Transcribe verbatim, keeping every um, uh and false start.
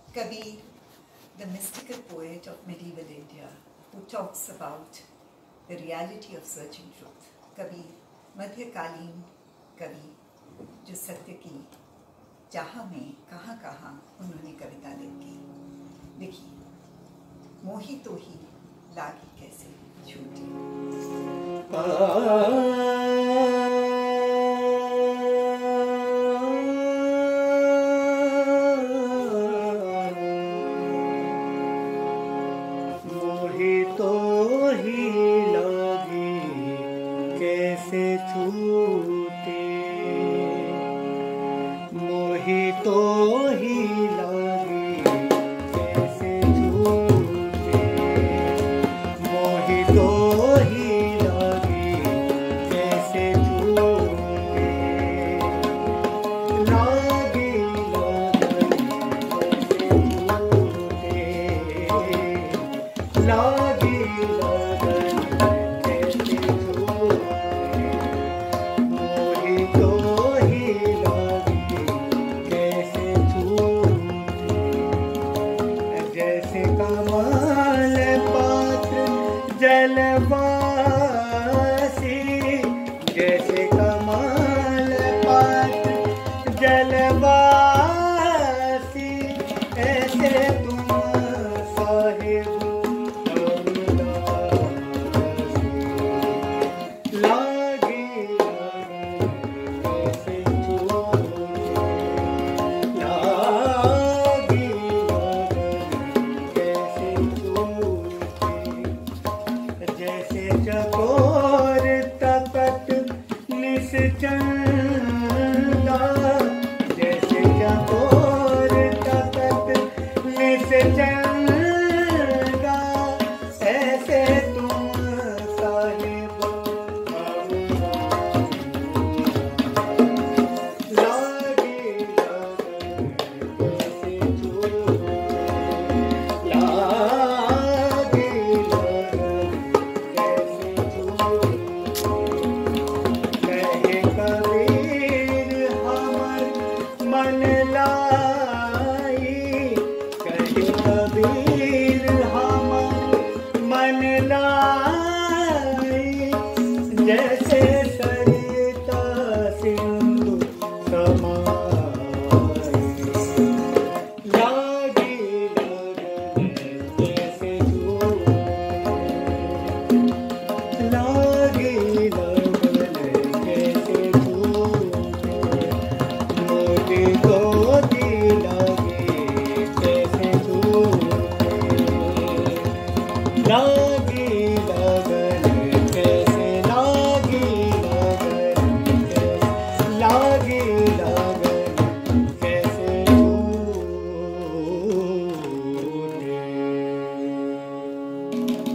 Kabir, the mystical poet of medieval India, who talks about the reality of searching truth. Kabir, मध्यकालीन कवि जो सत्य की चाह में कहाँ कहाँ उन्होंने कविता लिखी लिखी मोही तो ही लागी कैसे झूठी। मोही तो ही लागी कैसे छूटे, मोही तो ही लागी कैसे छूटे, मोही तो ही लागी कैसे छूटे, लागी लागी कैसे छूटे, लागी लागी कैसे छूटे, मोही तो ही लागी कैसे छूटे, जैसे कमाल पात्र जलवासी, जैसे कमाल पात्र जलवासी, ऐसे तुम साहिब लागी कैसे छूटे, लागी कैसे छूटे, जैसे चकोर तपत निश्चंदा, जैसे चकोर तपत निश्चंदा, ऐसे तुम साहिब लागी कैसे छूटे, लागी कैसे छूटे, कहे कबीर हमर मन लाई, कहे कबीर हमर मन लाई, जैसे सरिता सिंधु समाई, लागी कैसे छूटे, लागी कैसे छूटे, मोती तो दी लागी कैसे छूटे, लागी लगन कैसे, लागी लगन कैसे, लागी लगन कैसे छूटे।